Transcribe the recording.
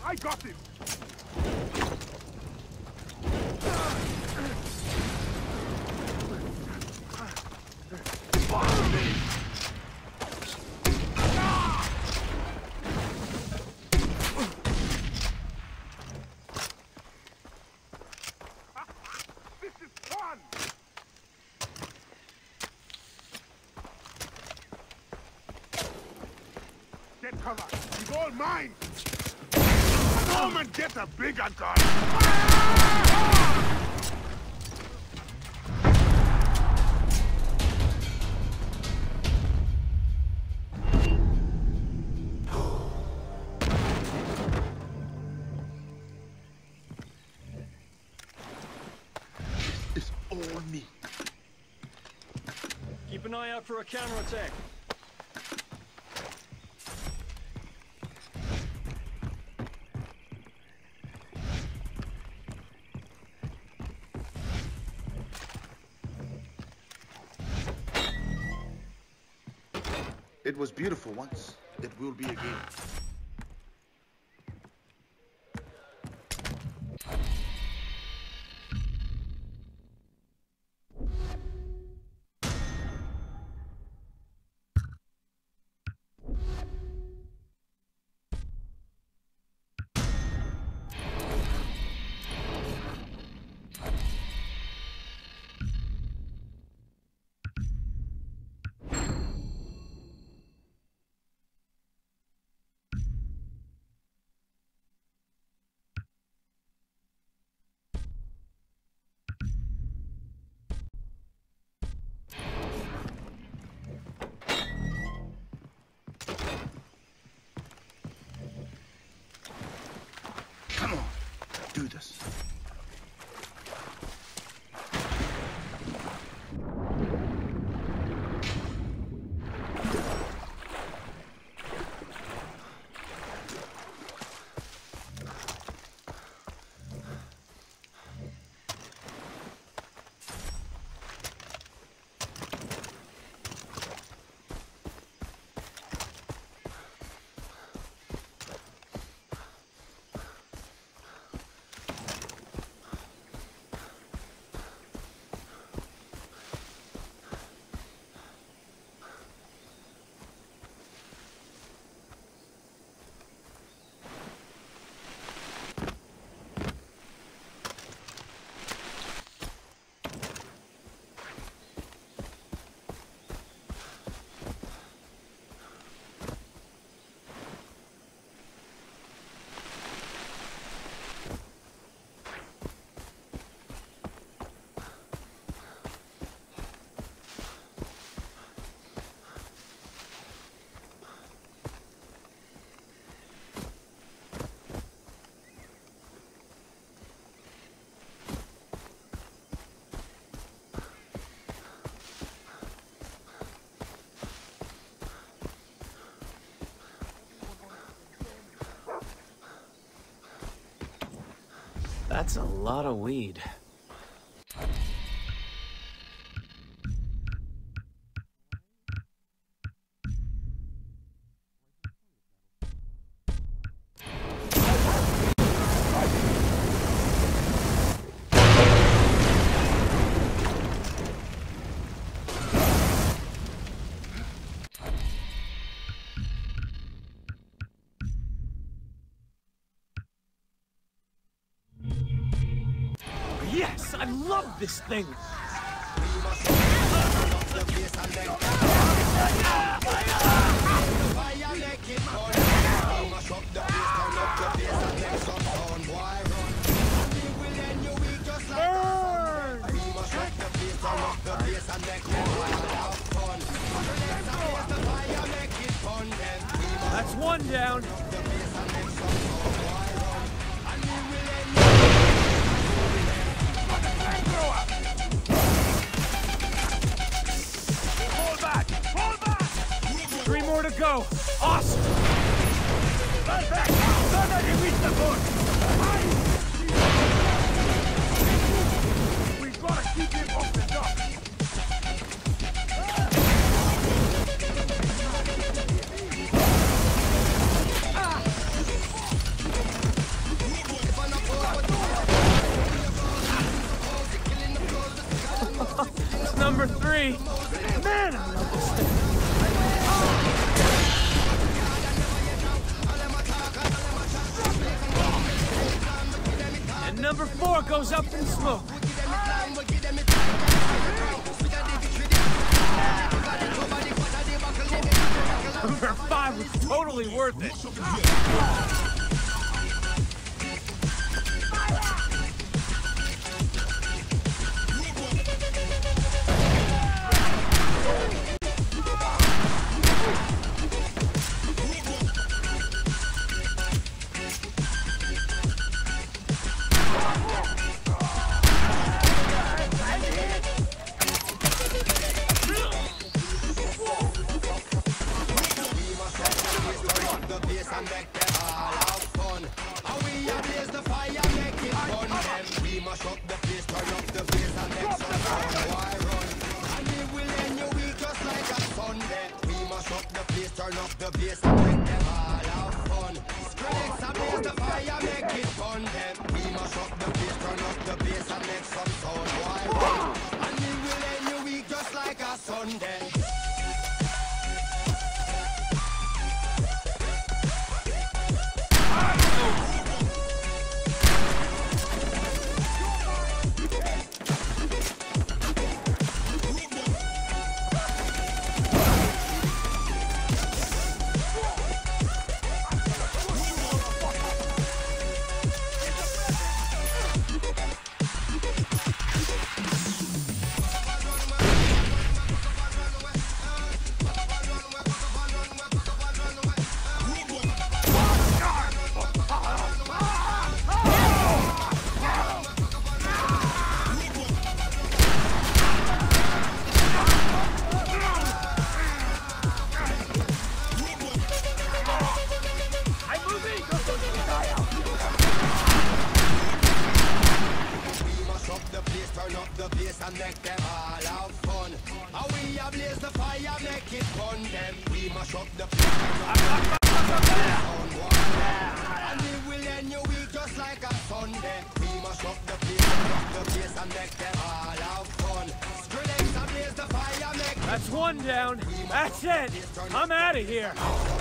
I got him! Follow me! This is fun! Get cover! He's all mine! Come and get a bigger gun! It's all me. Keep an eye out for a counterattack. It was beautiful once. It will be again. Come on, do this. That's a lot of weed. Yes, I love this thing. That's one down. Three more to go. Awesome. Run back. We've got to keep him off the dock. goes up in smoke. Number 5 was totally worth it. Turn up the bass and make them all have fun. Skrillex ablaze the fire, make it fun. Then we mash up the bass, turn up the bass and make some sound. Why run? And we will end your week just like a Sunday. And make them all have fun. How we ablaze the fire, make it fun. Then we mash up the and we will end your week just like a Sunday. We mash up the place and make them all have fun. Skrillex ablaze the fire, make That's one down. That's it. I'm out of here.